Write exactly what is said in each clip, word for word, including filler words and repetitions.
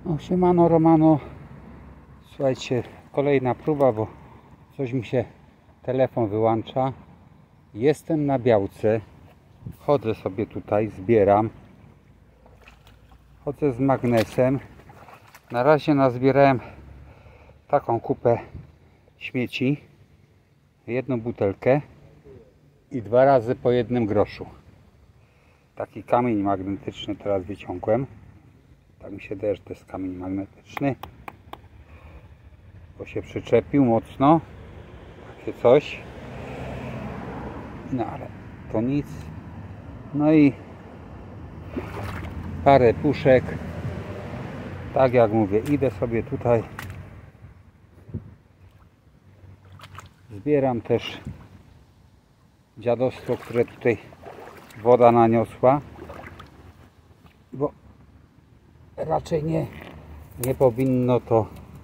No, siemano Romano, słuchajcie, kolejna próba, bo coś mi się telefon wyłącza. Jestem na Białce, chodzę sobie tutaj, zbieram, chodzę z magnesem. Na razie nazbierałem taką kupę śmieci, jedną butelkę i dwa razy po jednym groszu. Taki kamień magnetyczny teraz wyciągłem. Tak mi się daje, że to jest kamień magnetyczny, bo się przyczepił mocno, takie coś. No ale to nic. No i parę puszek. Tak jak mówię, idę sobie tutaj, zbieram też dziadostwo, które tutaj woda naniosła, bo raczej nie, nie powinno to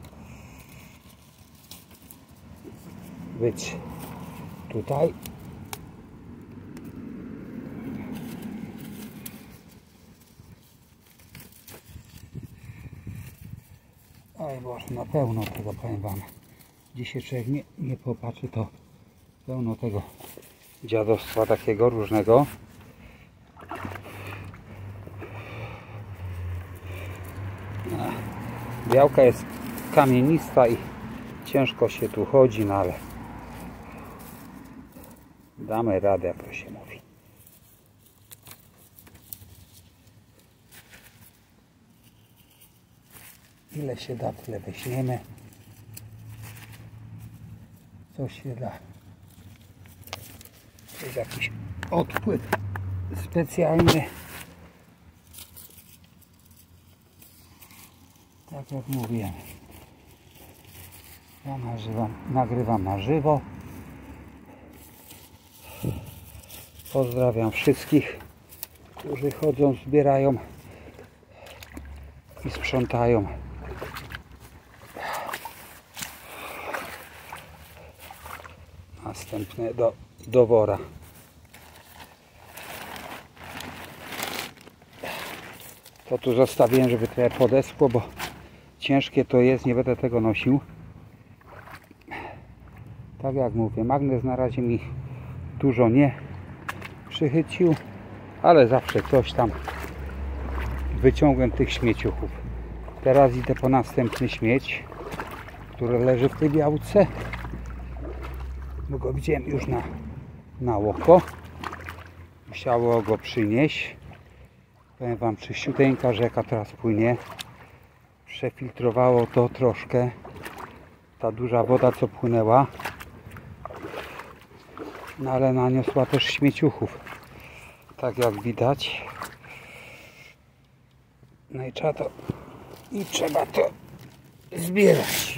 być tutaj. Oj Boże, na pełno tego, powiem wam. Dzisiaj człowiek nie, nie popatrzy, to pełno tego dziadostwa takiego różnego. Białka jest kamienista i ciężko się tu chodzi, no ale damy radę, jak to się mówi. Ile się da, tyle weźmiemy. Coś się da. To jest jakiś odpływ specjalny. Tak jak mówiłem, ja nagrywam, nagrywam na żywo. Pozdrawiam wszystkich, którzy chodzą, zbierają i sprzątają. Następne do, do wora. To tu zostawiłem, żeby trochę podeschło, bo ciężkie to jest, nie będę tego nosił. Tak jak mówię, magnes na razie mi dużo nie przychycił, ale zawsze coś tam wyciągłem tych śmieciuchów. Teraz idę po następny śmieć, który leży w tej Białce, bo go widziałem już na, na oko. Musiało go przynieść. Powiem wam, czyściuteńka rzeka teraz płynie. Przefiltrowało to troszkę. Ta duża woda, co płynęła. No ale naniosła też śmieciuchów. Tak jak widać. No i trzeba to, i trzeba to zbierać.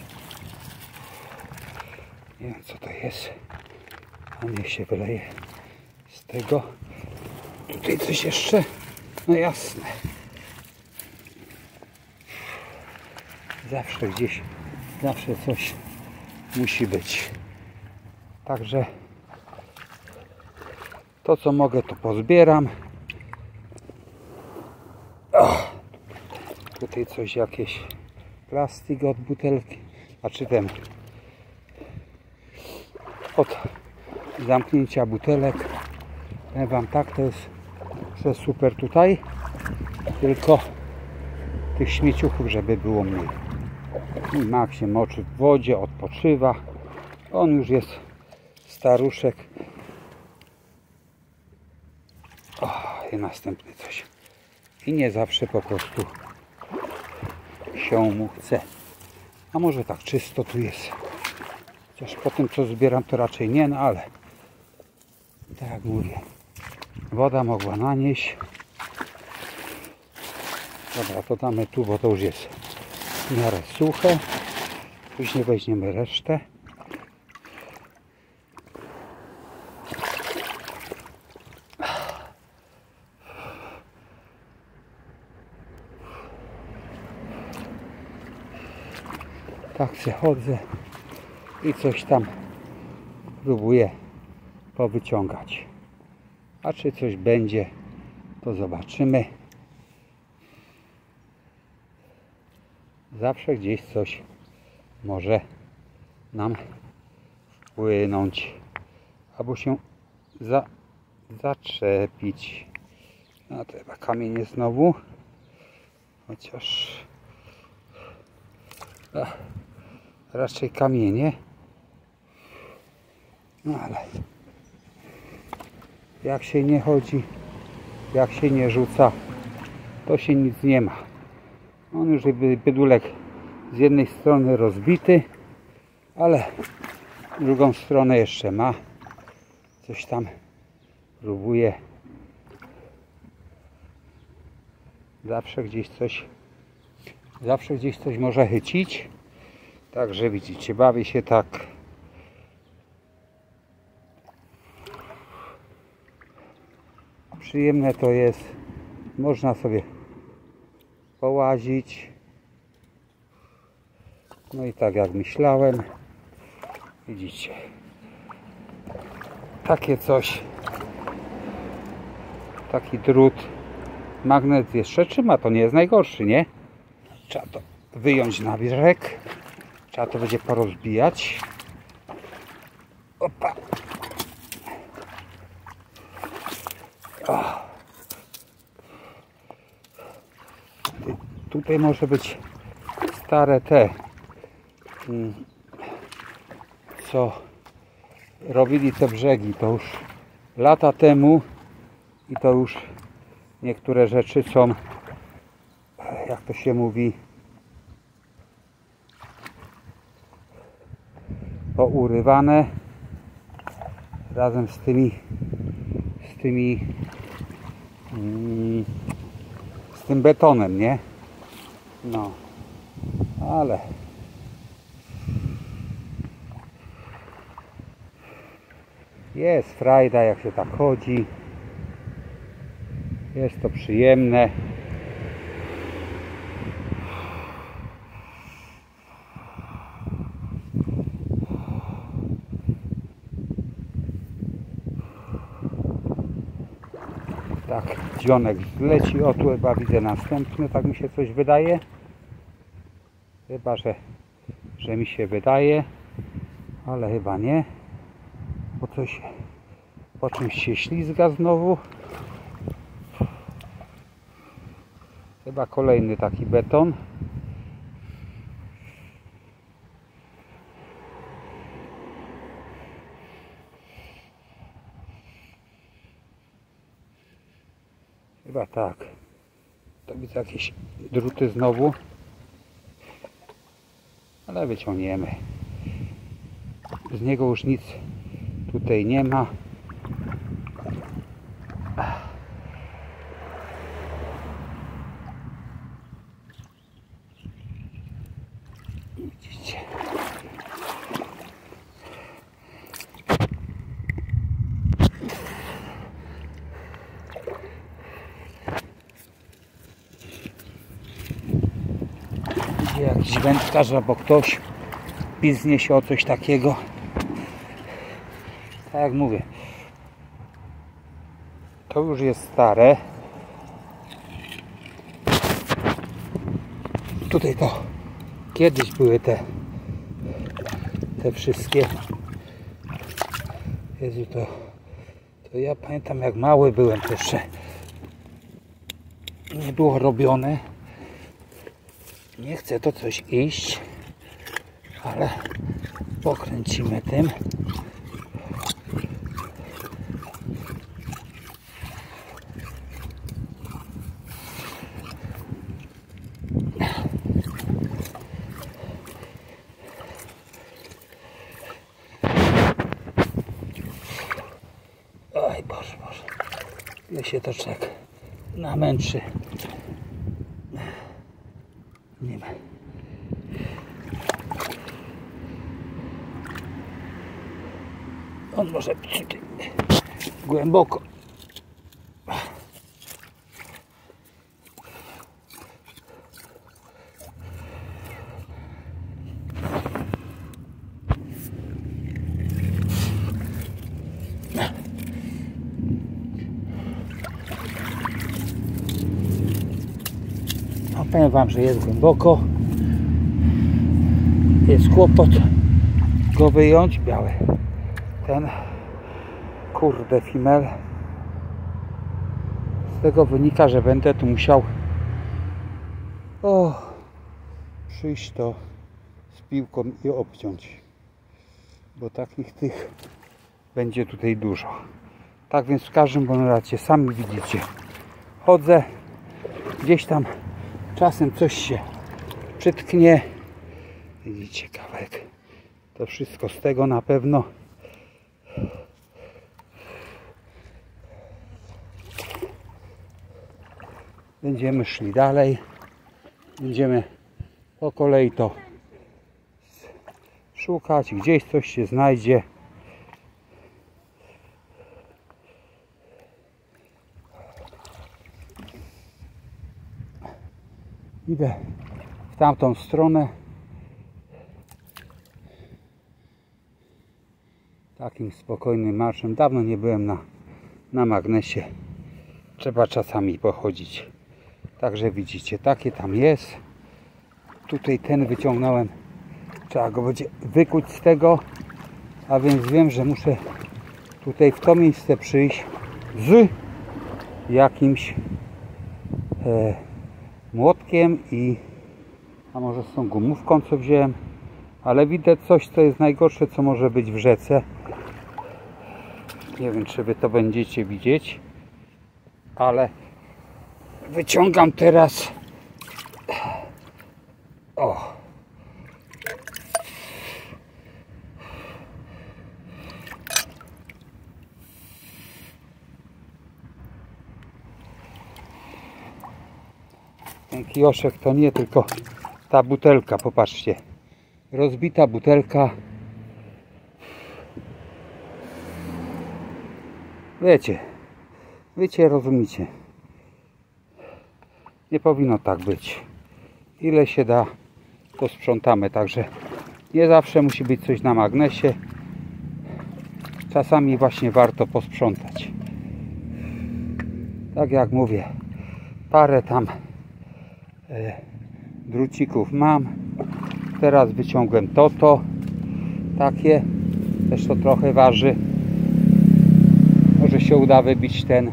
Nie wiem, co to jest. A niech się wyleje z tego. Tutaj coś jeszcze. No jasne. Zawsze gdzieś, zawsze coś musi być. Także to, co mogę, to pozbieram. O, tutaj coś, jakieś plastik od butelki, a czy ten od zamknięcia butelek. Powiem wam tak, to jest, to jest super tutaj, tylko tych śmieciuchów, żeby było mniej. I mak się moczy w wodzie, odpoczywa. On już jest staruszek. O, i następny coś. I nie zawsze po prostu się mu chce. A może tak czysto tu jest. Chociaż po tym, co zbieram, to raczej nie, no ale tak jak mówię, woda mogła nanieść. Dobra, to damy tu, bo to już jest w miarę suche. Później weźmiemy resztę. Tak się chodzę i coś tam próbuję powyciągać. A czy coś będzie, to zobaczymy. zawsze gdzieś coś może nam wpłynąć albo się za, zaczepić. No to chyba kamienie znowu, chociaż a, raczej kamienie, no ale jak się nie chodzi, jak się nie rzuca, to się nic nie ma. On już bydulek z jednej strony rozbity, ale drugą stronę jeszcze ma. Coś tam próbuje. Zawsze gdzieś coś, zawsze gdzieś coś może chycić. Także widzicie, bawi się tak. Przyjemne to jest. Można sobie połazić. No i tak jak myślałem, widzicie, takie coś, taki drut, magnes jeszcze trzyma, to nie jest najgorszy, nie? Trzeba to wyjąć na brzeg, trzeba to będzie porozbijać. Opa. O. Tutaj może być stare te, co robili te brzegi, to już lata temu i to już niektóre rzeczy są, jak to się mówi, pourywane razem z tymi z tymi z tym betonem, nie? No, ale jest frajda, jak się tak chodzi. Jest to przyjemne. Tak, dzionek zleci. O, tu chyba widzę następny, tak mi się coś wydaje. Chyba, że, że mi się wydaje, ale chyba nie. Bo coś po czymś się ślizga znowu. Chyba kolejny taki beton. Chyba tak. To widzę jakieś druty znowu. Ale wyciągniemy. Z niego już nic tutaj nie ma. Widzicie. Idzie jakiś wędkarz albo ktoś piznie się o coś takiego. Tak jak mówię, to już jest stare. Tutaj to kiedyś były te te wszystkie. Jezu, to, to ja pamiętam, jak mały byłem, to jeszcze nie było robione. Nie chce to coś iść, ale pokręcimy tym. Oj Boże, Boże, ile się to czeka, namęczy. Nie ma. On może być tutaj głęboko. No, powiem wam, że jest głęboko. jest kłopot go wyjąć. Biały ten, kurde, female. Z tego wynika, że będę tu musiał o, przyjść to z piłką i obciąć, bo takich tych będzie tutaj dużo. Tak więc w każdym bądź razie sami widzicie, chodzę gdzieś tam, czasem coś się przytknie. Widzicie kawałek, to wszystko z tego na pewno. Będziemy szli dalej, będziemy po kolei to szukać, gdzieś coś się znajdzie. Idę w tamtą stronę. Takim spokojnym marszem. Dawno nie byłem na, na magnesie. Trzeba czasami pochodzić. Także widzicie, takie tam jest. Tutaj ten wyciągnąłem. Trzeba go będzie wykuć z tego. A więc wiem, że muszę tutaj w to miejsce przyjść z jakimś e, młotkiem i a może z tą gumówką, co wziąłem. Ale widać coś, co jest najgorsze, co może być w rzece. Nie wiem, czy wy to będziecie widzieć, ale wyciągam teraz. O. Ten kioszek to nie tylko ta butelka, popatrzcie. Rozbita butelka. Wiecie, wiecie, rozumiecie. Nie powinno tak być. Ile się da, to sprzątamy. Także nie zawsze musi być coś na magnesie. Czasami właśnie warto posprzątać. Tak jak mówię, parę tam e, drucików mam. Teraz wyciągłem to, to takie. Też to trochę waży. Może się uda wybić ten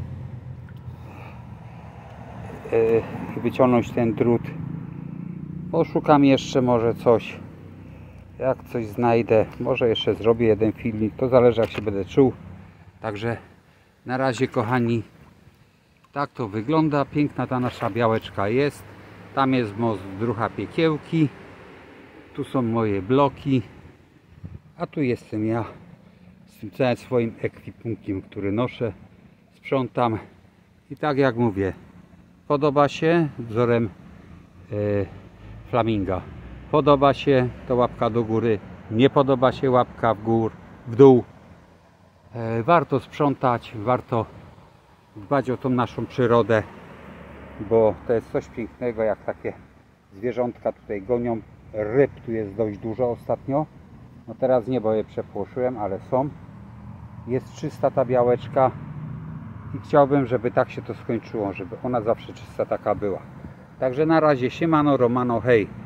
yy, i wyciągnąć ten drut. Poszukam jeszcze może coś. Jak coś znajdę, może jeszcze zrobię jeden filmik. To zależy, jak się będę czuł. Także na razie, kochani, tak to wygląda. Piękna ta nasza białeczka jest. Tam jest most Drucha Piekiełki. Tu są moje bloki. A tu jestem ja z tym całym swoim ekwipunkiem, który noszę. Sprzątam. I tak jak mówię, podoba się wzorem e, flaminga. Podoba się, to łapka do góry. Nie podoba się, łapka w gór, w dół. E, warto sprzątać, warto dbać o tą naszą przyrodę, bo to jest coś pięknego, jak takie zwierzątka tutaj gonią. Ryb tu jest dość dużo ostatnio. No teraz nie, bo je przepłoszyłem, ale są. Jest czysta ta białeczka i chciałbym, żeby tak się to skończyło, żeby ona zawsze czysta taka była. Także na razie, siemano, romano, hej.